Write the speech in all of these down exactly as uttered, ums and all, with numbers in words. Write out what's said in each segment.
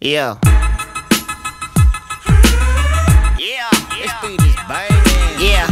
Yeah. Yeah. This beat is banging. Yeah.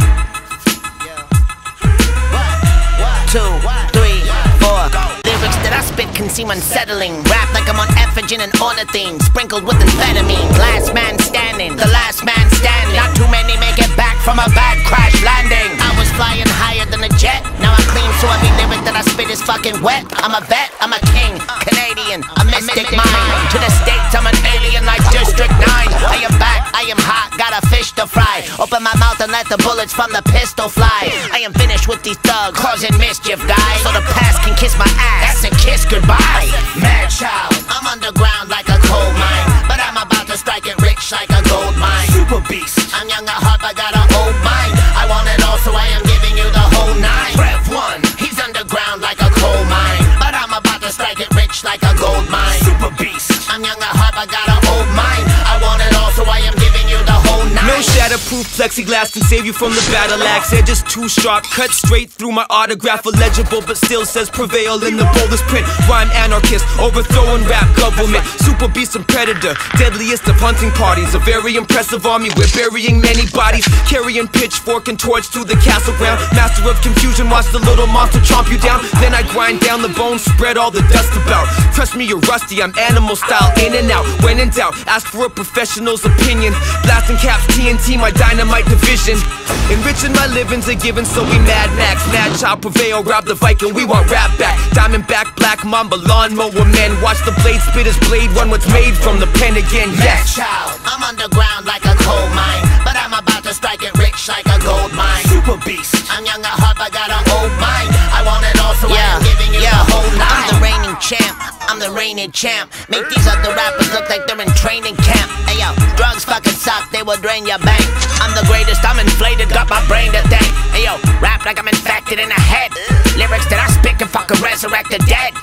Two, three, four. Lyrics that I spit can seem unsettling. Rap like I'm on Effigen and ornithine, sprinkled with amphetamine. Last man standing, the last man standing. Not too many make it back from a bad crash landing. I was flying higher than a jet. Now I'm clean, so every lyric that I spit is fucking wet. I'm a vet, I'm a king, Canadian, a mystic mind. To the States, I'm an alien like District nine. I am back, I am hot, got a fish to fry. Open my mouth and let the bullets from the pistol fly. I am finished with these thugs, causing mischief, guys. So the past can kiss my ass, that's a kiss goodbye. Mad child, I'm underground like a coal mine, but I'm about to strike it rich like a gold mine. Super beast, I'm young at heart, I got an old mind. I want it all, so I am giving you the whole nine. Rev one, he's underground like a coal mine, but I'm about to strike it rich like a gold mine. Super beast, I'm young at heart, I got an old mind. I want it all, so I am giving you the whole nine. No shatterproof plexiglass can save you from the battle axe. They're just too sharp, cut straight through my autograph. Illegible, but still says prevail in the boldest print. Rhyme anarchist, overthrowing rap government. Super beast and predator, deadliest of hunting parties. A very impressive army, we're burying many bodies. Carrying pitchfork and torch to the castle ground. Master of confusion, watch the little monster chomp you down. Then I grind down the bones, spread all the dust about. Trust me, you're rusty, I'm animal style, in and out. When in doubt, ask for a professional's opinion. Blasting caps, T N T, my dynamite division. Enriching my living's a given, so we Mad Max. Mad Child prevail, rob the Viking, we want rap back. Diamondback, Black Mamba, lawnmower man. Watch the blade spit his blade, run what's made from the pen again, yes. Mad Child, I'm underground like a coal mine, but I'm about to strike it rich like a gold mine. Super beast, I'm young at heart, I got an old mind. I want it all, so yeah, I am giving you yeah. the whole nine. I'm the reigning champ, I'm the reigning champ. Make these other rappers look like they're in training camp. Hey yo, drugs fucking suck, they will drain your bank. I'm the greatest, I'm inflated, got my brain to think. Hey yo, rap like I'm infected in the head. Lyrics that I spit can fucking resurrect the dead.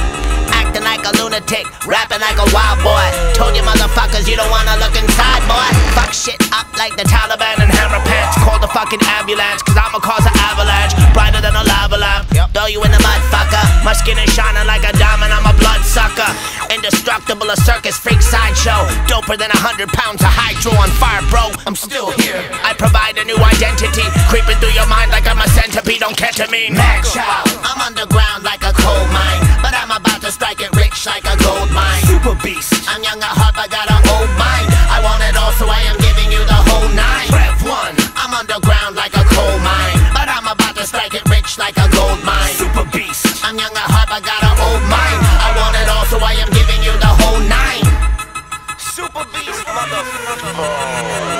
Acting like a lunatic, rapping like a wild boy. Told you motherfuckers you don't wanna look inside, boy. Fuck shit up like the Taliban and hammer pants. Call the fucking ambulance, cause I'ma cause an avalanche. Brighter than a lava lamp, yep. Throw you in the mud, fucker. My skin is shining like a diamond, I'm a blood sucker. Indestructible, a circus freak sideshow. Doper than a hundred pounds of hydro on fire, bro. I'm still here, I provide a new identity. Creeping through your mind like I'm a centipede on ketamine. Mad child, I'm underground like a coal mine, but I'm about to strike it rich like a gold mine. Super beast, I'm young at heart, I got an old mind. I want it all, so I am giving you the whole nine. Rev one, I'm underground like a coal mine, but I'm about to strike it rich like a gold mine. Super beast, I'm young at heart, I got an old mind. I want it all, so I am giving you the whole nine. Super beast, motherfucker.